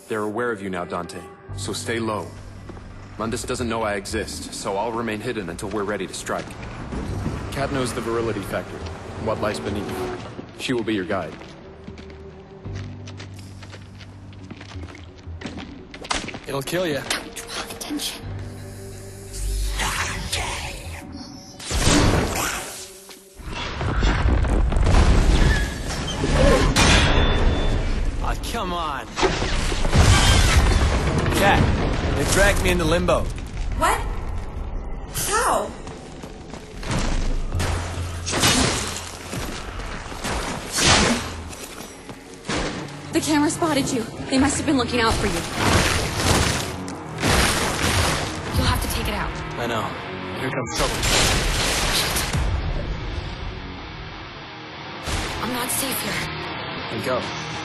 They're aware of you now, Dante, so stay low. Mundus doesn't know I exist, so I'll remain hidden until we're ready to strike. Cat knows the virility factor, what lies beneath. She will be your guide. It'll kill you. Don't draw attention. Oh, come on. Cat, they dragged me into Limbo. What? How? The camera spotted you. They must have been looking out for you. You'll have to take it out. I know. Here comes trouble. I'm not safe here. Then go.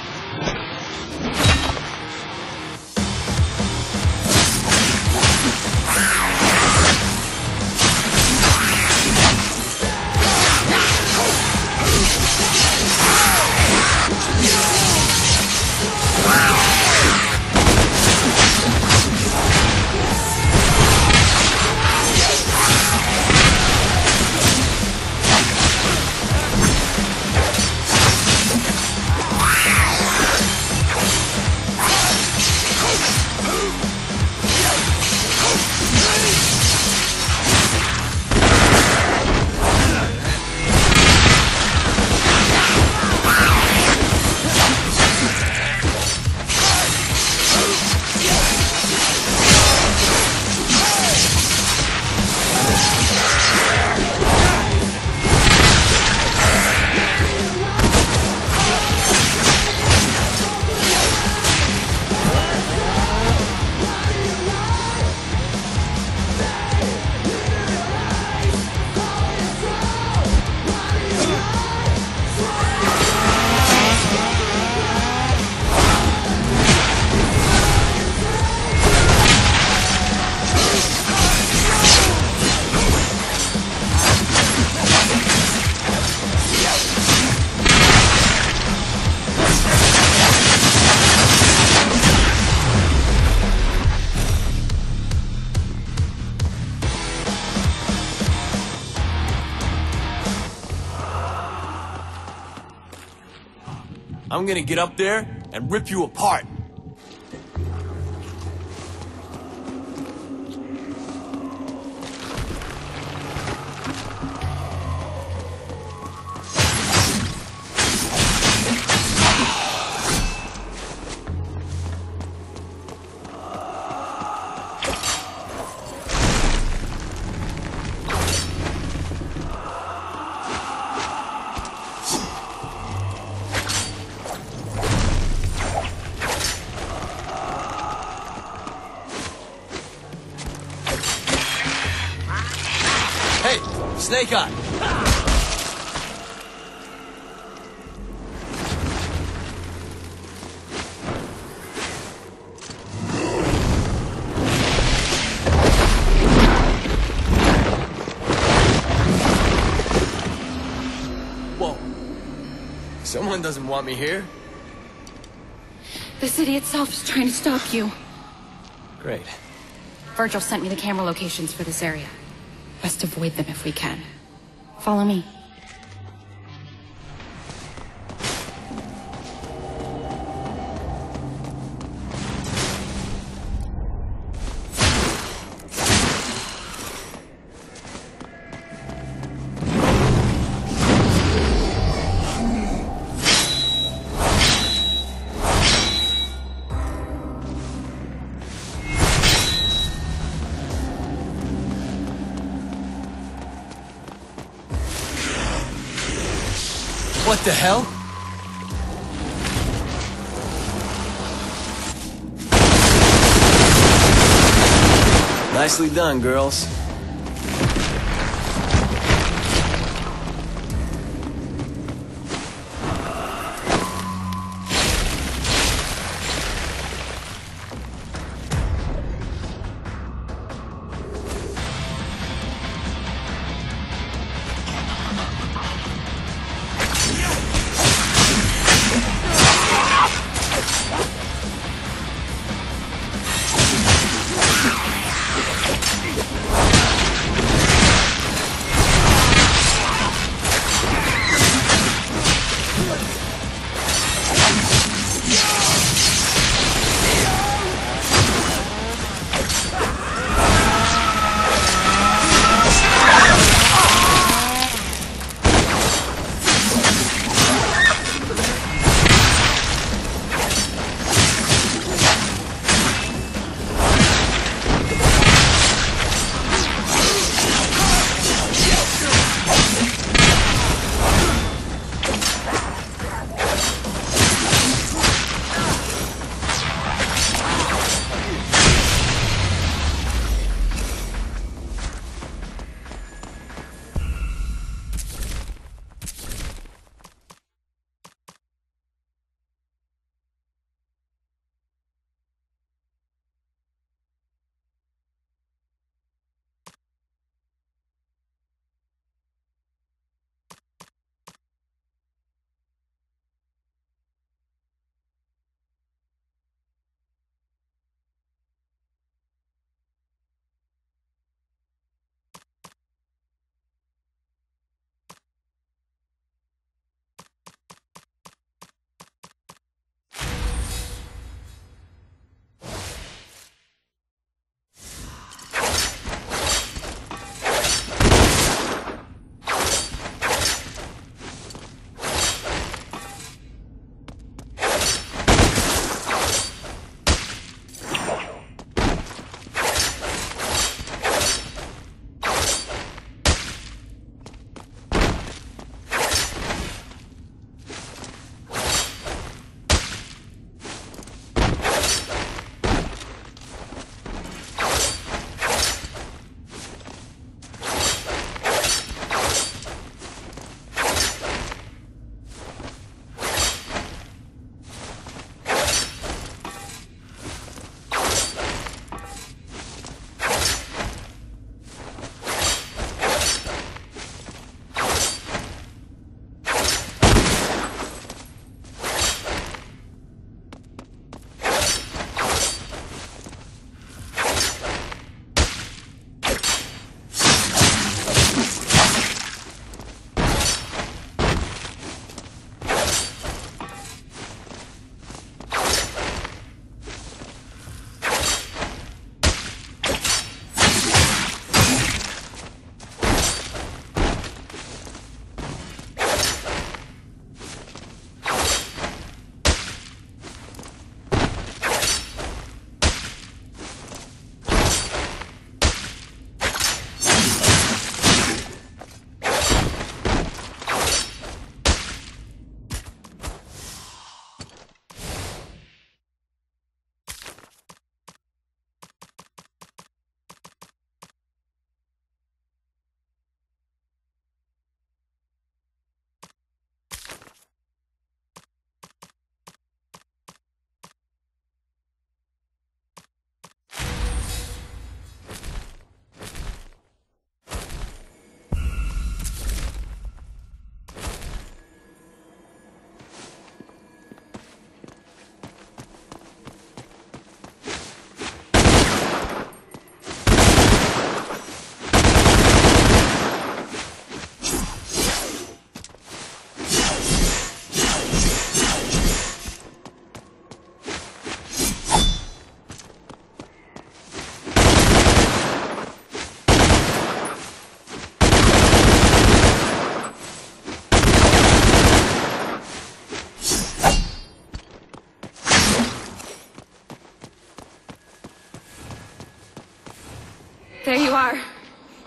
I'm gonna get up there and rip you apart. Snake Eye! Whoa. Someone doesn't want me here? The city itself is trying to stop you. Great. Virgil sent me the camera locations for this area. Best avoid them if we can. Follow me. What the hell? Nicely done, girls.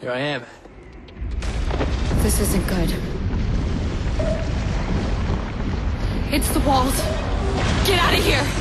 Here I am. This isn't good. It's the walls. Get out of here!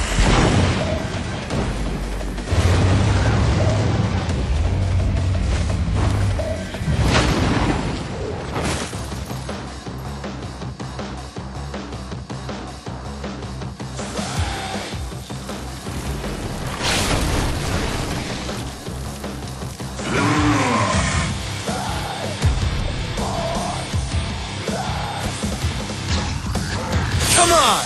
Come on!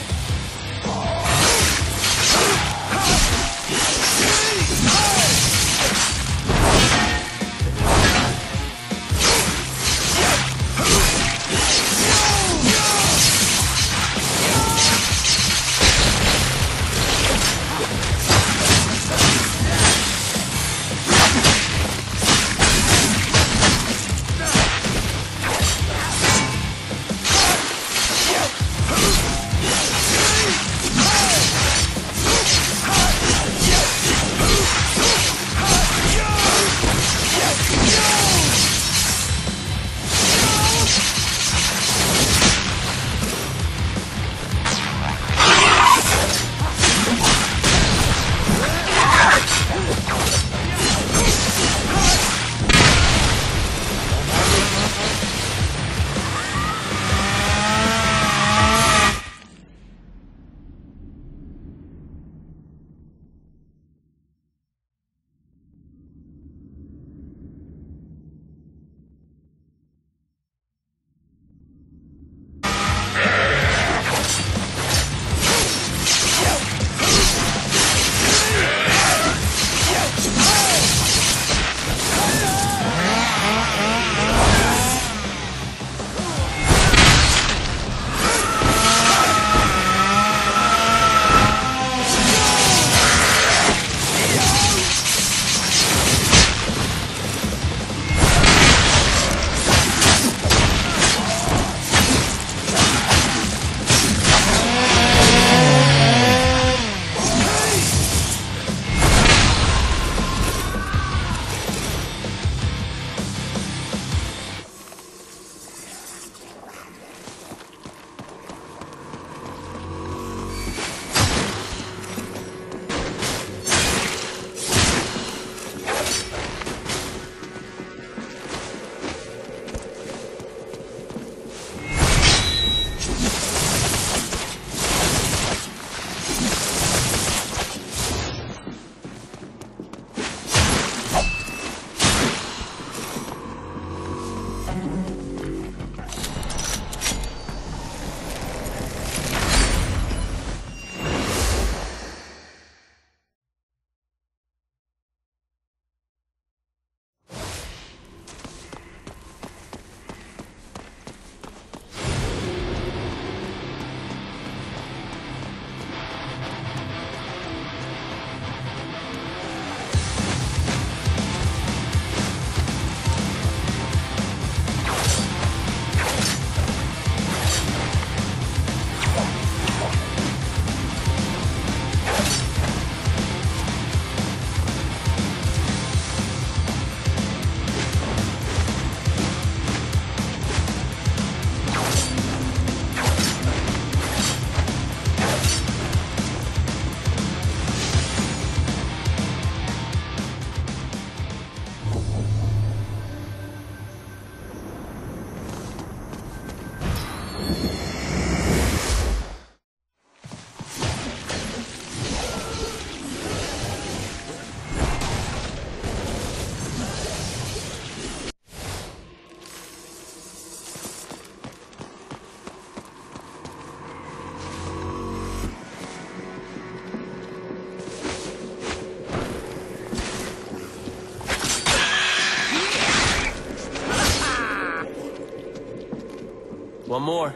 One more.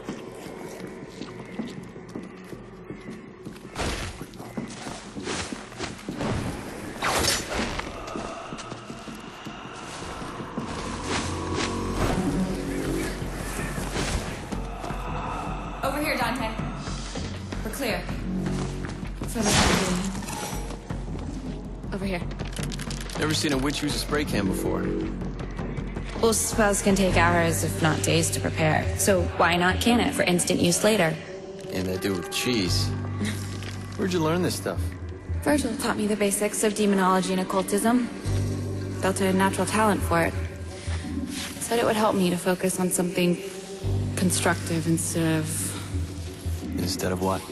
Over here, Dante. We're clear. For the time being. Over here. Never seen a witch use a spray can before. Well, spells can take hours, if not days, to prepare. So why not can it for instant use later? And they do with cheese. Where'd you learn this stuff? Virgil taught me the basics of demonology and occultism. Felt I had natural talent for it. Said it would help me to focus on something constructive instead of... Instead of what?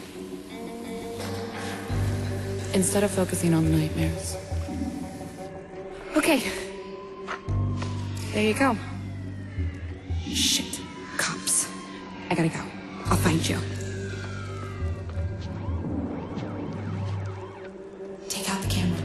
Instead of focusing on the nightmares. Okay. There you go. Shit. Cops. I gotta go. I'll find you. Take out the camera.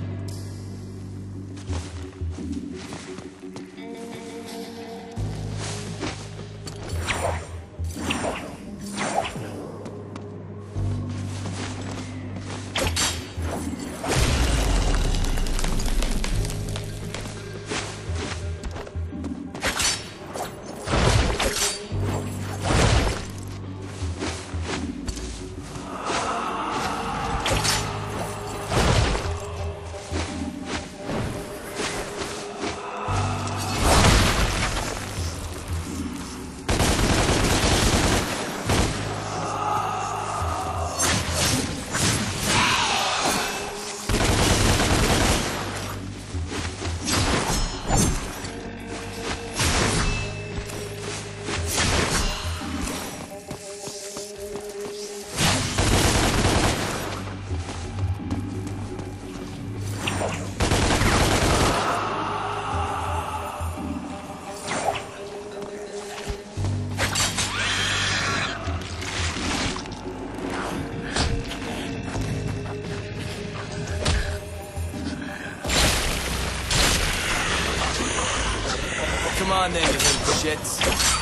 Come on then, you little shits.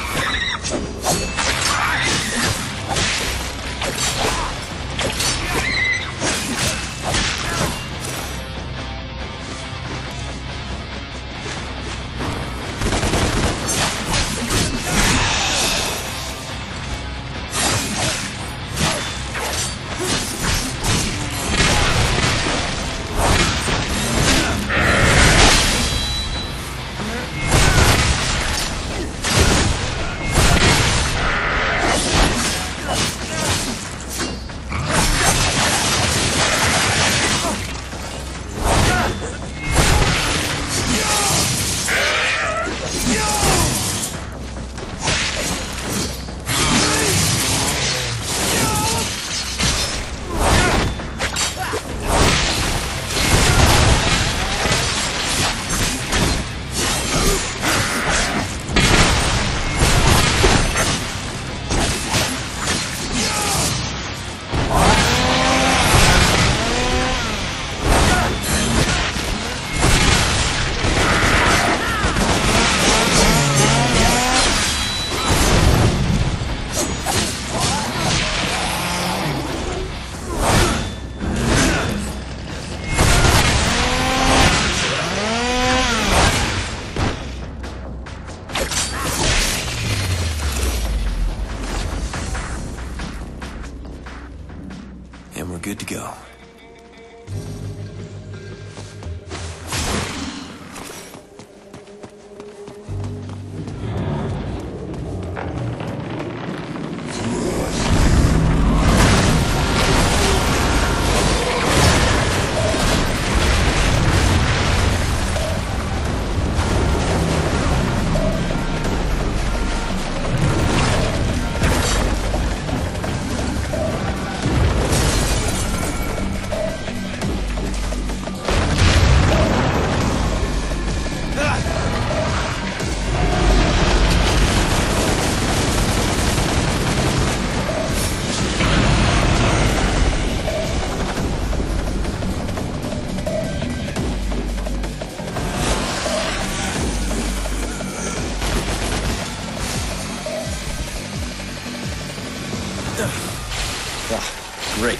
And we're good to go. Great.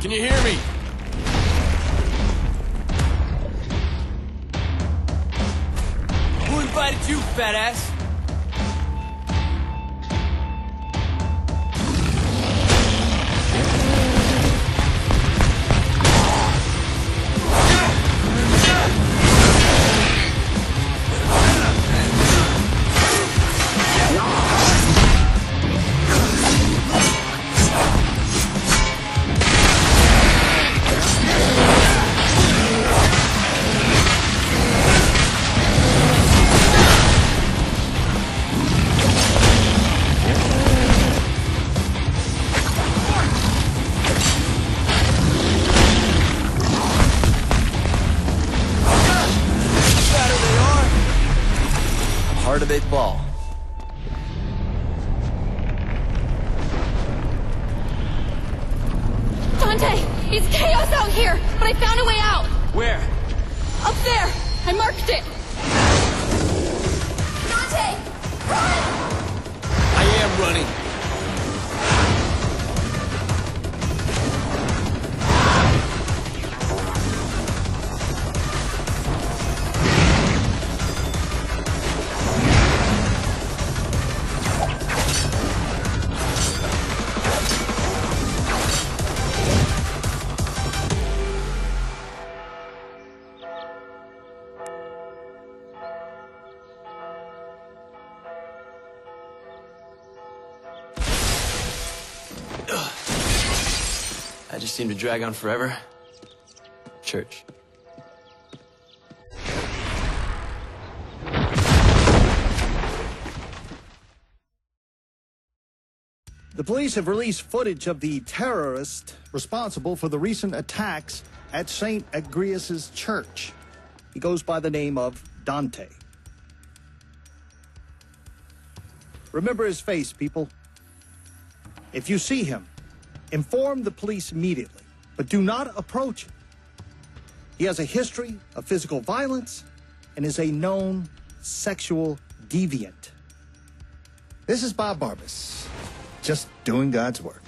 Can you hear me? Who invited you, fat ass? Harder they fall. Dante! It's chaos out here, but I found a way out! Where? Up there! I marked it! Dante! Run! I am running. I just seem to drag on forever. Church. The police have released footage of the terrorist responsible for the recent attacks at St. Agrius' church. He goes by the name of Dante. Remember his face, people. If you see him, inform the police immediately, but do not approach him. He has a history of physical violence and is a known sexual deviant. This is Bob Barbas, just doing God's work.